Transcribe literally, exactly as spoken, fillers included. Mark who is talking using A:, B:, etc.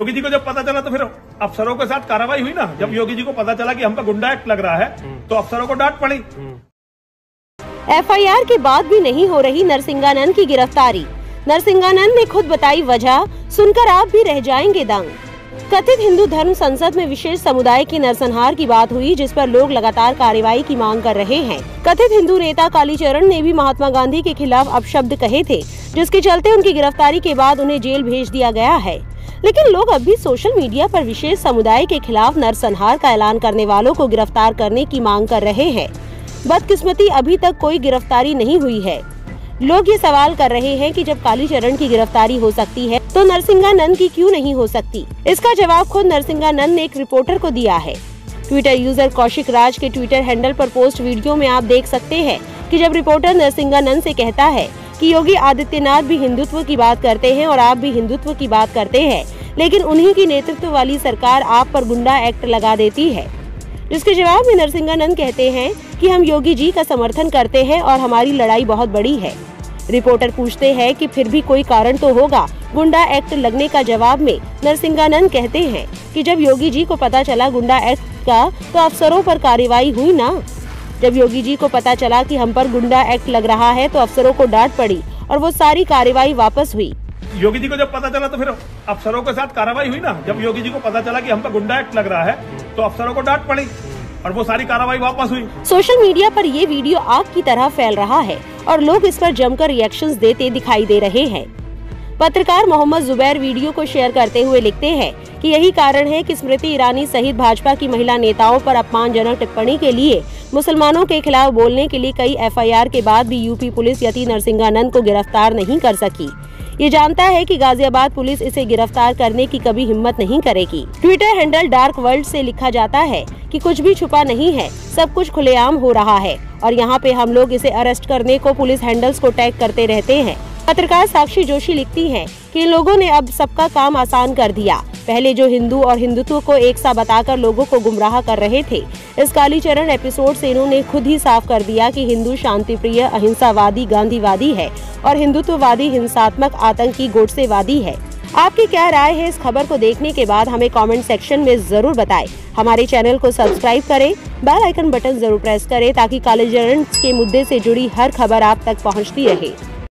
A: योगी जी को जब पता चला तो फिर अफसरों के साथ कार्रवाई हुई ना। जब योगी जी को पता चला कि हम पे गुंडा एक्ट लग रहा है तो अफसरों को डांट पड़ी।
B: एफ आई आर के बाद भी नहीं हो रही नरसिंहानंद की गिरफ्तारी। नरसिंहानंद ने खुद बताई वजह, सुनकर आप भी रह जाएंगे दंग। कथित हिंदू धर्म संसद में विशेष समुदाय के नरसंहार की बात हुई, जिस पर लोग लगातार कार्रवाई की मांग कर रहे हैं। कथित हिंदू नेता कालीचरण ने भी महात्मा गांधी के खिलाफ अपशब्द कहे थे, जिसके चलते उनकी गिरफ्तारी के बाद उन्हें जेल भेज दिया गया है। लेकिन लोग अब भी सोशल मीडिया पर विशेष समुदाय के खिलाफ नरसंहार का ऐलान करने वालों को गिरफ्तार करने की मांग कर रहे हैं। बदकिस्मती अभी तक कोई गिरफ्तारी नहीं हुई है। लोग ये सवाल कर रहे हैं कि जब कालीचरण की गिरफ्तारी हो सकती है तो नरसिंहानंद की क्यों नहीं हो सकती। इसका जवाब खुद नरसिंहानंद ने एक रिपोर्टर को दिया है। ट्विटर यूजर कौशिक राज के ट्विटर हैंडल पर पोस्ट वीडियो में आप देख सकते हैं कि जब रिपोर्टर नरसिंहानंद से कहता है कि योगी आदित्यनाथ भी हिंदुत्व की बात करते हैं और आप भी हिंदुत्व की बात करते हैं, लेकिन उन्हीं की नेतृत्व वाली सरकार आप पर गुंडा एक्ट लगा देती है। जिसके जवाब में नरसिंहानंद कहते हैं कि हम योगी जी का समर्थन करते हैं और हमारी लड़ाई बहुत बड़ी है। रिपोर्टर पूछते हैं कि फिर भी कोई कारण तो होगा गुंडा एक्ट लगने का। जवाब में नरसिंहानंद कहते हैं कि जब योगी जी को पता चला गुंडा एक्ट का तो अफसरों पर कार्रवाई हुई ना। जब योगी जी को पता चला कि हम पर गुंडा एक्ट लग रहा है तो अफसरों को डांट पड़ी और वो सारी कार्रवाई वापस हुई।
A: योगी जी को जब पता चला तो फिर अफसरों के साथ कार्रवाई हुई ना। जब योगी जी को पता चला कि हम पे गुंडा एक्ट लग रहा है तो अफसरों को डांट पड़ी और वो सारी कार्रवाई वापस हुई।
B: सोशल मीडिया पर ये वीडियो आग की तरह फैल रहा है और लोग इस पर जमकर रिएक्शंस देते दिखाई दे रहे हैं। पत्रकार मोहम्मद जुबैर वीडियो को शेयर करते हुए लिखते हैं कि यही कारण है कि स्मृति ईरानी सहित भाजपा की महिला नेताओं पर अपमानजनक टिप्पणी के लिए मुसलमानों के खिलाफ बोलने के लिए कई एफ आई आर के बाद भी यूपी पुलिस यति नरसिंहानंद को गिरफ्तार नहीं कर सकी। ये जानता है कि गाजियाबाद पुलिस इसे गिरफ्तार करने की कभी हिम्मत नहीं करेगी। ट्विटर हैंडल डार्क वर्ल्ड से लिखा जाता है कि कुछ भी छुपा नहीं है, सब कुछ खुलेआम हो रहा है और यहाँ पे हम लोग इसे अरेस्ट करने को पुलिस हैंडल्स को टैग करते रहते हैं। पत्रकार साक्षी जोशी लिखती हैं कि इन लोगों ने अब सबका काम आसान कर दिया। पहले जो हिंदू और हिंदुत्व को एक सा बताकर लोगों को गुमराह कर रहे थे, इस कालीचरण एपिसोड से इन्होंने खुद ही साफ कर दिया कि हिंदू शांतिप्रिय, अहिंसावादी, गांधीवादी है और हिंदुत्ववादी हिंसात्मक, आतंकी, गोडसेवादी है। आपकी क्या राय है इस खबर को देखने के बाद हमें कमेंट सेक्शन में जरूर बताएं। हमारे चैनल को सब्सक्राइब करें, बेल आइकन बटन जरूर प्रेस करें ताकि कालीचरण के मुद्दे से जुड़ी हर खबर आप तक पहुंचती रहे।